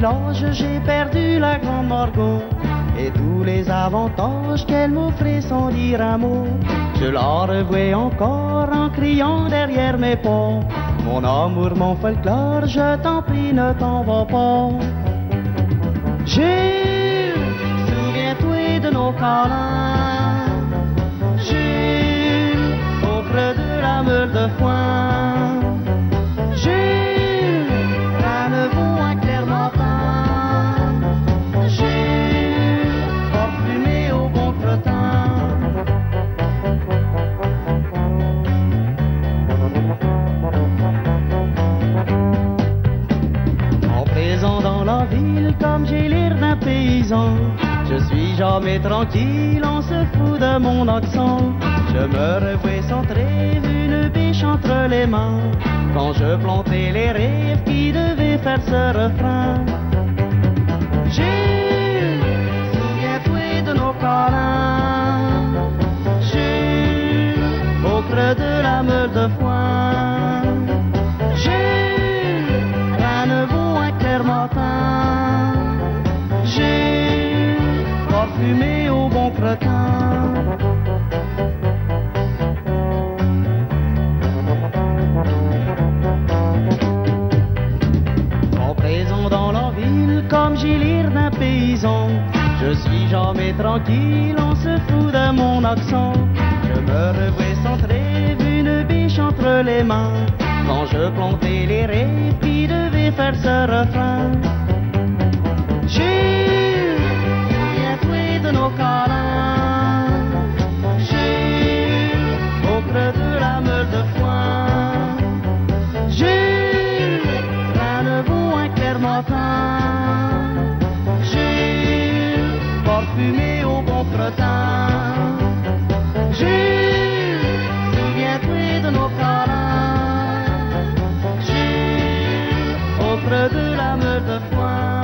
village, j'ai perdu la grande Margot. Et tous les avantages qu'elle m'offrait sans dire un mot, je la revois encore en criant derrière mes pas. Mon amour, mon folklore, je t'en prie, ne t'en va pas. Jules, souviens-toi de nos câlins. Jules, au creux de la meule de foin. Jules, à nouveau un clair matin. Jules, parfumé au bon cretin. En présent dans la ville, comme j'ai l'air d'un paysan, je suis jamais tranquille, on se fout de mon accent. Je me revois sans trêve, une biche entre les mains, quand je plantais les rêves qui devaient faire ce refrain. Jules, souviens-toi de nos câlins. Jules, au creux de la meule de foin. Jules, à nouveau un clair matin. Jules, parfumé au bon cretin. En présent dans la ville, comme j'ai l'air d'un paysan, je suis jamais tranquille, on se fout de mon accent. Je me revois sans trêve, une biche entre les mains, quand je plantais les rêves qui devaient faire ce refrain. Jules, souviens-toi de nos câlins. Jules, au creux de la meule de foin. Jules, à nouveau un clair matin. Jules, parfumé au bon cretin. Jules, souviens-toi de nos câlins. Jules, au creux de la meule de foin.